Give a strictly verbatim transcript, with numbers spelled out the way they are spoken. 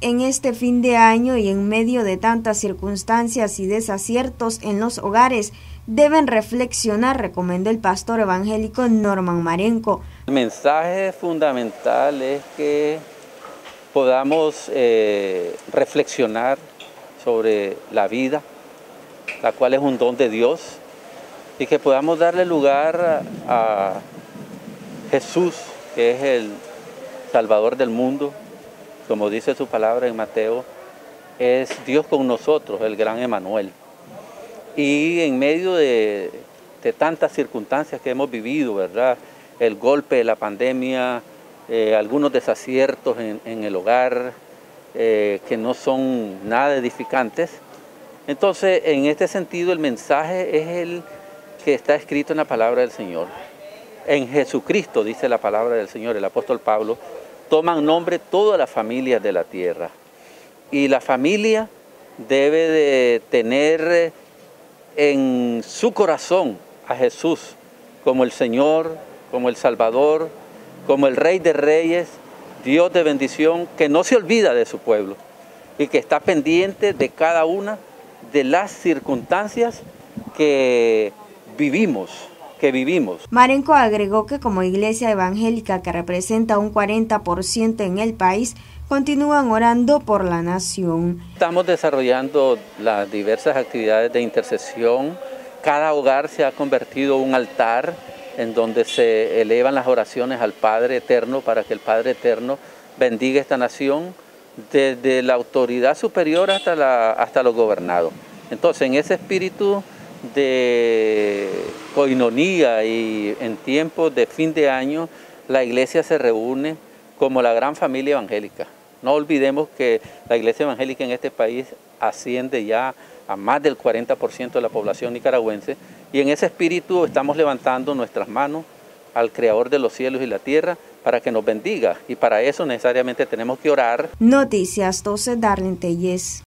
en este fin de año y en medio de tantas circunstancias y desaciertos en los hogares, deben reflexionar, recomendó el pastor evangélico Norman Marenco. El mensaje fundamental es que podamos eh, reflexionar sobre la vida, la cual es un don de Dios, y que podamos darle lugar a, a Jesús, que es el Salvador del mundo. Como dice su palabra en Mateo, es Dios con nosotros, el gran Emanuel. Y en medio de, de tantas circunstancias que hemos vivido, ¿verdad? El golpe de la pandemia, eh, algunos desaciertos en, en el hogar, eh, que no son nada edificantes. Entonces, en este sentido, el mensaje es el que está escrito en la palabra del Señor. En Jesucristo, dice la palabra del Señor, el apóstol Pablo, toman nombre todas las familias de la tierra. Y la familia debe de tener en su corazón a Jesús como el Señor, como el Salvador, como el Rey de Reyes, Dios de bendición, que no se olvida de su pueblo y que está pendiente de cada una de las circunstancias que vivimos. que vivimos. Marenco agregó que como iglesia evangélica que representa un cuarenta por ciento en el país, continúan orando por la nación. Estamos desarrollando las diversas actividades de intercesión. Cada hogar se ha convertido en un altar en donde se elevan las oraciones al Padre Eterno para que el Padre Eterno bendiga esta nación desde la autoridad superior hasta, la, hasta los gobernados. Entonces, en ese espíritu de coinonía y en tiempos de fin de año, la iglesia se reúne como la gran familia evangélica. No olvidemos que la iglesia evangélica en este país asciende ya a más del cuarenta por ciento de la población nicaragüense, y en ese espíritu estamos levantando nuestras manos al Creador de los cielos y la tierra para que nos bendiga, y para eso necesariamente tenemos que orar. Noticias doce, Darlene Telles.